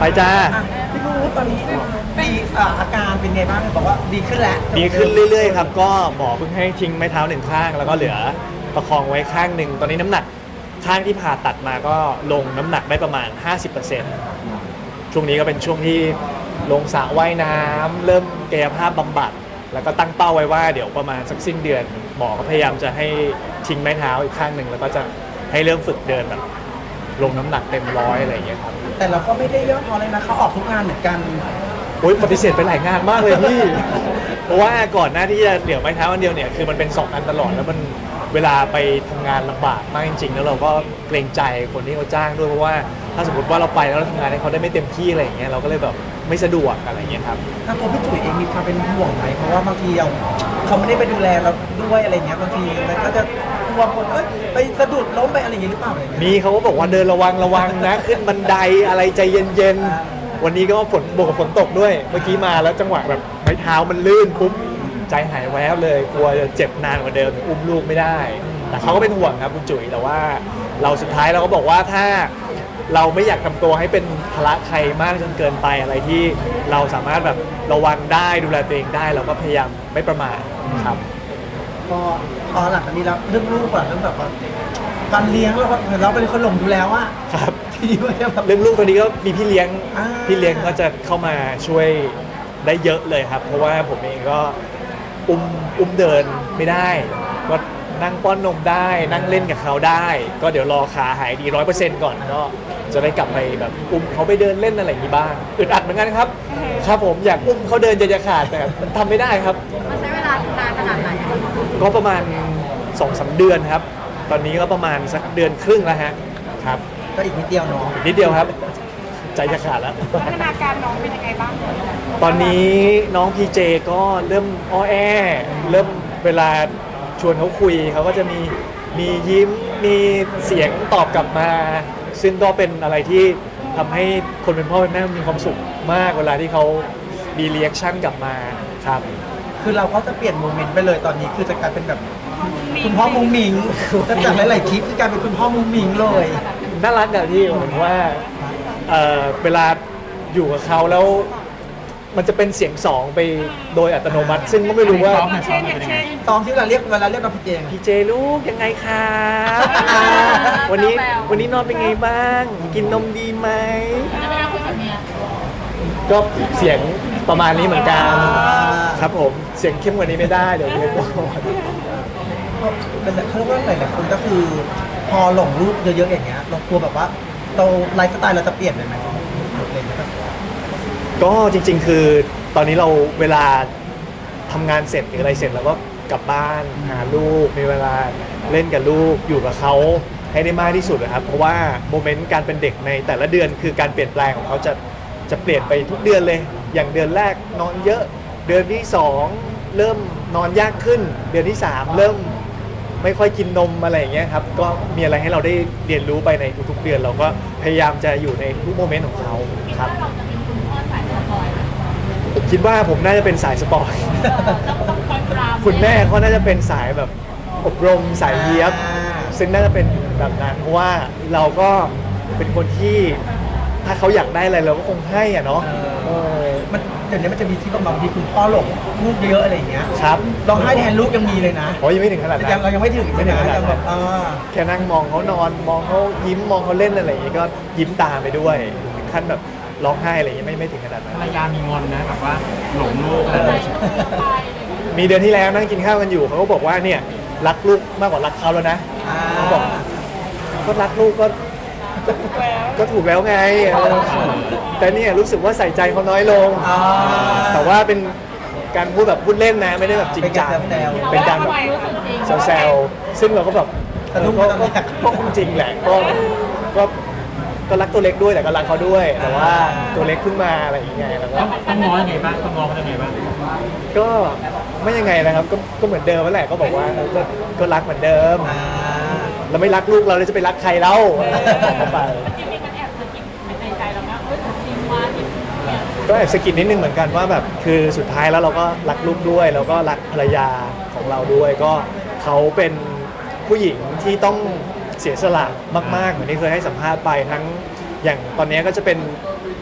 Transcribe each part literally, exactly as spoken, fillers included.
ไปจ้าพี่พูดตอนนี้ดีอาการเป็นไงบ้างบอกว่าดีขึ้นแล้วดีขึ้นเรื่อยๆครับก็หมอเพิ่งให้ทิ้งไม้เท้าหนึ่งข้างแล้วก็เหลือประคองไว้ข้างหนึ่งตอนนี้น้ำหนักข้างที่ผ่าตัดมาก็ลงน้ำหนักได้ประมาณ ห้าสิบเปอร์เซ็นต์ ช่วงนี้ก็เป็นช่วงที่ลงสระว่ายน้ำเริ่มกายภาพบำบัดแล้วก็ตั้งเป้าไว้ว่าเดี๋ยวประมาณสักสิ้นเดือนหมอก็พยายามจะให้ทิ้งไม้เท้าอีกข้างหนึ่งแล้วก็จะให้เริ่มฝึกเดินแบบลงน้ำหนักเต็มร้อยอะไรอย่างเงี้ยครับแต่เราก็ไม่ได้ย่อท้อเลยนะเขาออกทุกงานเหมือนกันโอ้ยปฏิเสธไปหลายงานมากเลยพี่ เพราะว่าก่อนหน้าที่จะเหลือไม้เท้าอันเดียวเนี่ยคือมันเป็นสองอันตลอดแล้วมันเวลาไปทำงานลำบากมากจริงๆแล้วเราก็เกรงใจคนที่เขาจ้างด้วยเพราะว่าถ้าสมมติว่าเราไปแล้วเราทำงานให้เขาได้ไม่เต็มที่อะไรอย่างเงี้ยเราก็เลยแบบไม่สะดวกอะไรอย่างเงี้ยครับถ้าตัวพี่จุ๋ยเองมีความเป็นห่วงไหมเพราะว่าบางทีเราเขาไม่ได้ไปดูแลเราด้วยอะไรเงี้ยบางทีมันก็จะกลัวคนเอ้ยไปสะดุดล้มไปอะไรอย่างเงี้ยหรือเปล่าอะไรเงี้ยมีเขาก็บอกว่าเดินระวังระวังนะขึ้นบันไดอะไรใจเย็นๆวันนี้ก็ฝนบวกกับฝนตกด้วยเมื่อกี้มาแล้วจังหวะแบบไม้เท้ามันลื่นปุ๊บใจหายแวบเลยกลัวจะเจ็บนานกว่าเดิมอุ้มลูกไม่ได้แต่เขาก็เป็นห่วงครับคุณจุ๋ยแต่ว่าเราสุดท้ายเราก็บอกว่าถ้าเราไม่อยากทำตัวให้เป็นภาระใครมากจนเกินไปอะไรที่เราสามารถแบบระวังได้ดูแลตัวเองได้เราก็พยายามไม่ประมาทครับพอพอหลังจากนี้แล้วเรื่องลูกอะเรื่องแบบว่าการเลี้ยงเราเราเป็นคนหลงดูแล้วอะครับเรื่องลูกตอนนี้ก็มีพี่เลี้ยงพี่เลี้ยงก็จะเข้ามาช่วยได้เยอะเลยครับเพราะว่าผมเองก็อุ้มอุ้มเดินไม่ได้ก็นั่งป้อนนมได้นั่งเล่นกับเขาได้ก็เดี๋ยวรอขาหายดีร้อยเปอร์เซ็นต์ก่อนก็จะได้กลับไปแบบอุ้มเขาไปเดินเล่นอะไรอย่างนี้บ้างอึดอัดเหมือนกันครับครับผมอยากอุ้มเขาเดินจะจะขาดแต่ทำไม่ได้ครับมันใช้เวลานานขนาดไหนก็ประมาณ สองสาม เดือนครับตอนนี้ก็ประมาณสักเดือนครึ่งแล้วฮะครับก็อีกนิดเดียวเนาะนิดเดียวครับใจจะขาดแล้วพัฒนาการน้องเป็นยังไงบ้างตอนนี้น้องพีเจก็เริ่มอ้อแอเริ่มเวลาชวนเขาคุยเขาก็จะมีมียิ้มมีเสียงตอบกลับมาซึ่งก็เป็นอะไรที่ทำให้คนเป็นพ่อเป็นแม่มีความสุขมากเวลาที่เขามีรีแอคชั่นกลับมาครับคือเราก็จะเปลี่ยนโมเมนต์ไปเลยตอนนี้คือจะกลายเป็นแบบคุณพ่อมุ้งมิงตั้งแต่หลายๆคลิปคือกลายเป็นคุณพ่อมุ้งมิงเลยน่ารักแบบที่ผมว่าเอ่อเวลาอยู่กับเขาแล้วมันจะเป็นเสียงสองไปโดยอัตโนมัติซึ่งก็ไม่รู้ว่าตอนที่เราเรียกเวลาเรียกกับพี่เจงพี่เจลูกยังไงครับวันนี้วันนี้นอนเป็นไงบ้างกินนมดีไหมก็เสียงประมาณนี้เหมือนกันครับผมเสียงเข้มกว่านี้ไม่ได้เดี๋ยวเรียกก่อนแต่เขาเรียกว่าหลายๆคนก็คือพอหลงรูปเยอะๆอย่างเงี้ยเรากลัวแบบว่าเราไลฟ์สไตล์เราจะเปลี่ยนไปไหมก็จริงๆคือตอนนี้เราเวลาทำงานเสร็จหรืออะไรเสร็จเราก็กลับบ้านหาลูกมีเวลาเล่นกับลูกอยู่กับเขาให้ได้มากที่สุดนะครับเพราะว่าโมเมนต์การเป็นเด็กในแต่ละเดือนคือการเปลี่ยนแปลงของเขาจะจะเปลี่ยนไปทุกเดือนเลยอย่างเดือนแรกนอนเยอะเดือนที่สองเริ่มนอนยากขึ้นเดือนที่สามเริ่มไม่ค่อยกินนมอะไรอย่างเงี้ยครับก็มีอะไรให้เราได้เรียนรู้ไปในทุกๆเดือนเราก็พยายามจะอยู่ในทุกโมเมนต์ของเขาครับคิดว่าผมน่าจะเป็นสายสปอยคุณแม่เขาน่าจะเป็นสายแบบอบรมสายเยียบซึ่งน่าจะเป็นแบบนั้นเพราะว่าเราก็เป็นคนที่ถ้าเขาอยากได้อะไรเราก็คงให้อ่ะเนาะมันเดี๋ยวนี้มันจะมีที่บางทีคุณพ่อหลงลูกเยอะอะไรอย่างเงี้ยครับร้องไห้แทนลูกยังมีเลยนะโอ้ยังไม่ถึงขนาดนั้นเรายังไม่ถึงไม่ถึงขนาดนั้นแค่นั่งมองเขานอนมองเขายิ้มมองเขาเล่นอะไรอย่างเงี้ยก็ยิ้มตามไปด้วยถึงขั้นแบบร้องไห้อะไรอย่างเงี้ยไม่ไม่ถึงขนาดนั้นภรรยามีงอนนะแบบว่าหลงลูกอะไรมีเดือนที่แล้วนั่งกินข้าวกันอยู่เขาก็บอกว่าเนี่ยรักลูกมากกว่ารักเขาแล้วนะเขาบอกก็รักลูกก็ก็ถูกแล้วไงแต่เนี่ยรู้สึกว่าใส่ใจเขาน้อยลงแต่ว่าเป็นการพูดแบบพูดเล่นนะไม่ได้แบบจริงจังเป็นการแบบแซวๆซึ่งเราก็แบบก็คงจริงแหละก็ก็ก็รักตัวเล็กด้วยแต่ก็รักเขาด้วยแต่ว่าตัวเล็กขึ้นมาอะไรอย่างเงี้ยแล้วก็ต้องง้อยังไงบ้างต้องง้อเขายังไงบ้างก็ไม่ยังไงนะครับก็ก็เหมือนเดิมนั่นแหละก็บอกว่าก็ก็รักเหมือนเดิมเราไม่รักลูกเราเลยจะไปรักใครเล่าไปก็แอบสะกิดนิดนึงเหมือนกันว่าแบบคือสุดท้ายแล้วเราก็รักลูกด้วยแล้วก็รักภรรยาของเราด้วยก็เขาเป็นผู้หญิงที่ต้องเสียสละมากๆเหมือนที่เคยให้สัมภาษณ์ไปทั้งอย่างตอนนี้ก็จะเป็น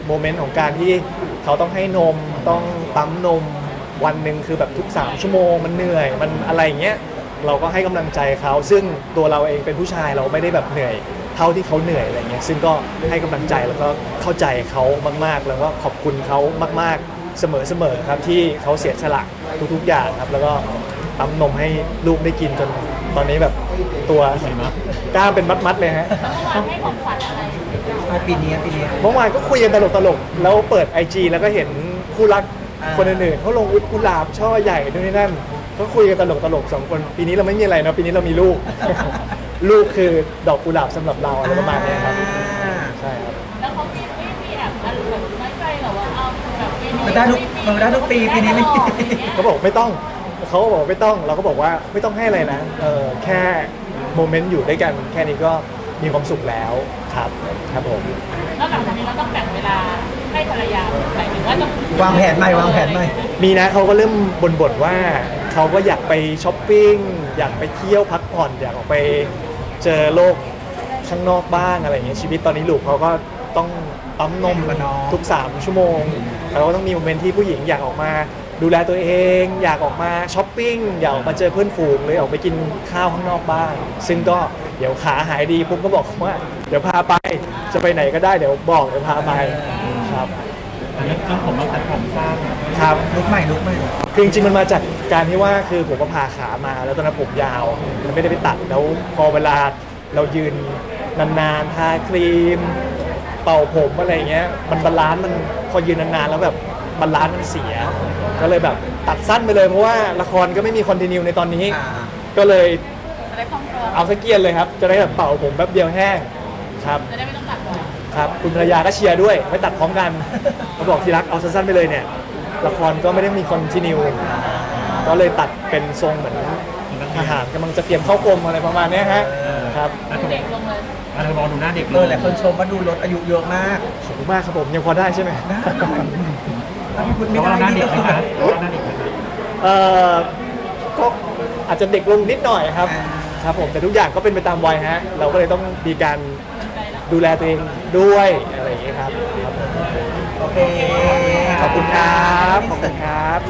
โมเมนต์ของการที่เขาต้องให้นมต้องปั๊มนมวันหนึ่งคือแบบทุกสามชั่วโมงมันเหนื่อยมันอะไรอย่างเงี้ยเราก็ให้กำลังใจเขาซึ่งตัวเราเองเป็นผู้ชายเราไม่ได้แบบเหนื่อยเท่าที่เขาเหนื่อยอะไรเงี้ยซึ่งก็ให้กำลังใจแล้วก็เข้าใจเขามากๆ แล้วก็ขอบคุณเขามากๆเสมอๆครับที่เขาเสียสละทุกๆอย่างครับแล้วก็ปั๊มนมให้ลูกได้กินจนตอนนี้แบบตัวกล้ามเป็นมัดๆเลยฮะให้ของขวัญอะไรอ่ะปีนี้ปีนี้เมื่อวานก็คุยกันตลกๆ แล้วเปิด ไอ จี แล้วก็เห็นคู่รักอ่าคนอื่นๆเขาลงอุดกุหลาบช่อใหญ่ด้วยนี่นั่นก็คุยกันตลกๆสองคน ปีนี้เราไม่มีอะไรนะปีนี้เรามีลูก ลูกคือดอกกุหลาบสำหรับเราอะไรประมาณเนี้ยครับอ่าใช่ครับแล้วเขามีไม่มีแอบอารมณ์แบบน้อยใจเหรอว่าเอาแบบปีนี้มันได้ทุกมันได้ทุกปีปีนี้ไม่เขาบอกไม่ต้องเขาก็บอกไม่ต้องเราก็บอกว่าไม่ต้องให้อะไรนะเออแค่โมเมนต์อยู่ด้วยกันแค่นี้ก็มีความสุขแล้วครับครับผมแล้วหลังจากนี้เราต้องแบ่งเวลาให้ภรรยาหมายถึงว่าต้องวางแผนใหม่วางแผนใหม่มีนะเขาก็เริ่มบ่นๆว่าเขาก็อยากไปช้อปปิ้งอยากไปเที่ยวพักผ่อนอยากออกไปเจอโลกข้างนอกบ้างอะไรอย่างเงี้ยชีวิตตอนนี้ลูกเขาก็ต้องปั๊มนมกับน้องทุกสามชั่วโมงแล้วก็ต้องมีโมเมนต์ที่ผู้หญิงอยากออกมาดูแลตัวเอง อยากออกมาช้อปปิ้งอยากออกมาเจอเพื่อนฝูงเลยออกไปกินข้าวข้างนอกบ้างซึ่งก็เดี๋ยวขาหายดีปุ๊บก็บอกว่าเดี๋ยวพาไปจะไปไหนก็ได้เดี๋ยวบอกเดี๋ยวพาไปครับอันนี้ต้องผมต้องตัดผมสั้นครับลุกใหม่ลุกใหม่คือจริงๆมันมาจากการที่ว่าคือผมก็ผ่าขามาแล้วตอนนั้นผมยาวมันไม่ได้ไปตัดแล้วพอเวลาเรายืนนานๆทาครีม เป่าผมอะไรอย่างเงี้ยมันบาลานซ์มันพอยืนนานๆแล้วแบบบาลานซ์มันเสีย ก็เลยแบบตัดสั้นไปเลยเพราะว่าละครก็ไม่มีคอนติเนียในตอนนี้อ่าก็เลยจะได้คล่องตัวเอาสกเกียนเลยครับ จะได้แบบเป่าผมแป๊บเดียวแห้งครับจะได้ไม่ต้องตัดบ่อยครับคุณภรรยาก็เชียร์ด้วยไม่ตัดพร้อมกันเขาบอกที่รักเอาสั้นๆไปเลยเนี่ยละครก็ไม่ได้มีคอนติเนียก็เลยตัดเป็นทรงเหมือนทหารกำลังจะเตรียมเข้ากรมอะไรประมาณเนี้ยฮะครับเด็กลงเลยอันนี้มองดูหน้าเด็กเออหลายคนชมว่าดูลดอายุเยอะมากขอบคุณมากครับผมยังพอได้ใช่ไหมนะถ้าพี่คุณเพไม่ราะว่าได้หน้าเด็นี่กก็ไหมคือคะเพราะว่าหน้าเด็กไหมคะเอ่อก็อาจจะเด็กลงนิดหน่อยครับอ่าครับผมแต่ทุกอย่างก็เป็นไปตามวัยฮะเราก็เลยต้องมีการดูแลตัวเองด้วยอะไรอย่างเงี้ยครับครับผมโอเคขอบคุณครับขอบคุณครับ